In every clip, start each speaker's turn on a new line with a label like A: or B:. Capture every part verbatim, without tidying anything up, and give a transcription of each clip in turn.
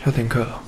A: 要停课了。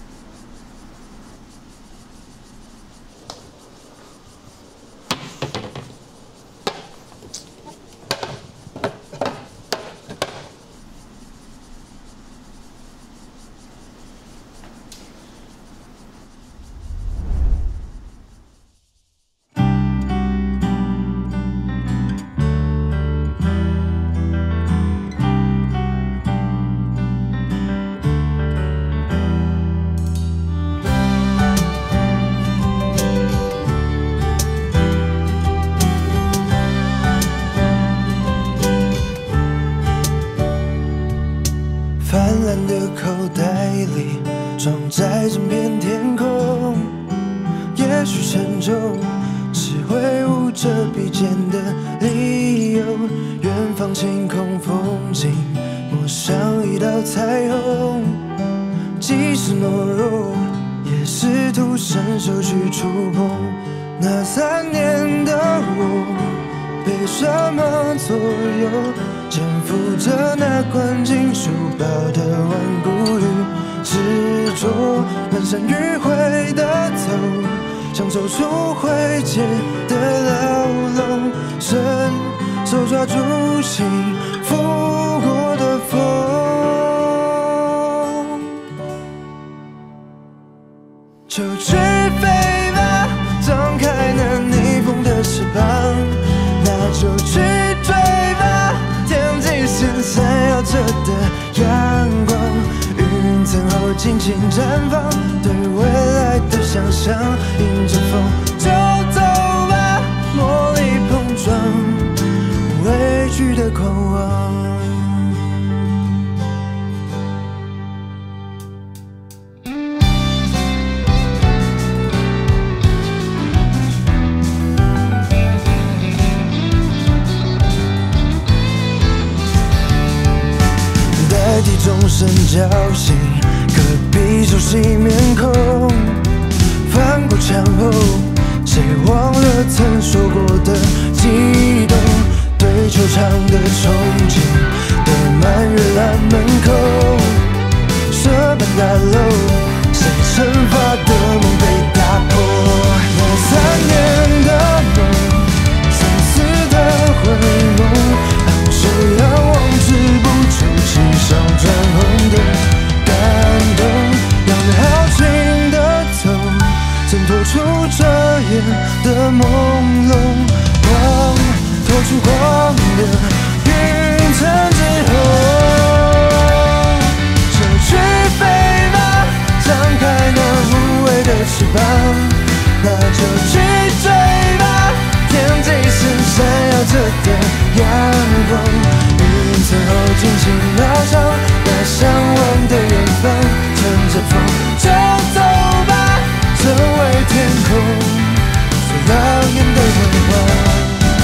B: 泛蓝的口袋里装载整片天空，也许沉重是挥舞着笔尖的理由。远方晴空风景抹上一道彩虹，即使懦弱，也试图伸手去触碰。那三年的我，被什么左右？ 肩负着那灌进书包的顽固与执着，漫山迂回的走，想走出灰阶的牢笼，伸手抓住幸福过的风，就去飞吧，张开那逆风的翅膀，那就去追吧。 线闪耀着的阳光，云层后尽情绽放，对未来的想象，迎着风就走吧，魔力碰撞，畏惧的狂妄。 代替钟声叫醒隔壁熟悉面孔，翻过墙后，谁忘了曾说过的激动？对球场的憧憬，堆满月蓝门口，社办大楼，谁惩罚的梦被打破？那三年的梦，相似的回眸，昂首仰望，止不住。 心上转红的感动，让人好情的走，挣脱出遮掩的朦胧，光透出光的云层之后，就去飞吧，张开那无畏的翅膀，那就去追吧，天际线闪耀着的阳光。 最后尽情翱翔，那向往的远方，乘着风就走吧，成为天空最耀眼的辉煌。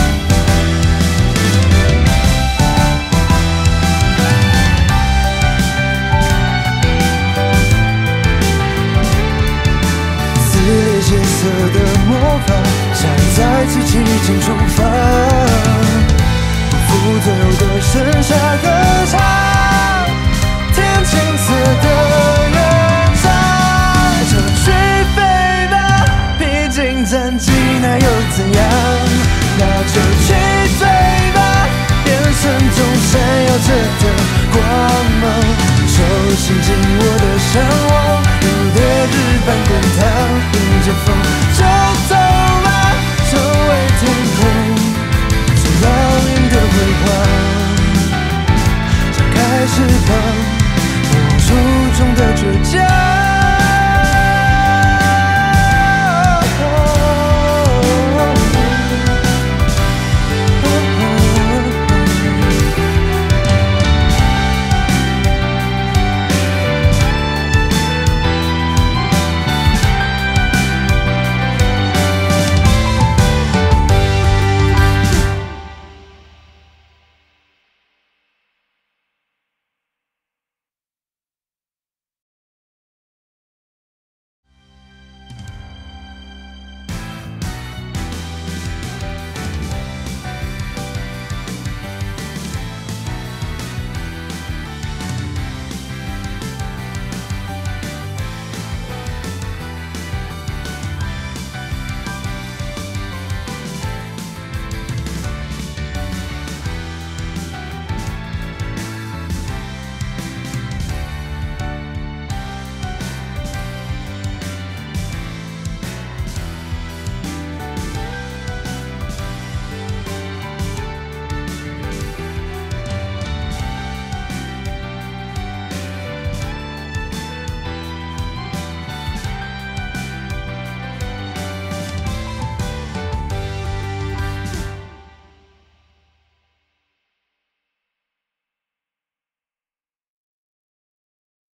B: 撕裂血色的魔法，想再次激情出发。 不负最后的剩下歌唱，天青色的乐章，就去飞吧，毕竟战绩那又怎样？那就去追吧，眼神中闪耀着的光芒，手心紧握的向往，如烈日般滚烫，迎着风就走吧，成为天空。 耀眼的辉煌，张开翅膀，我初衷的倔强。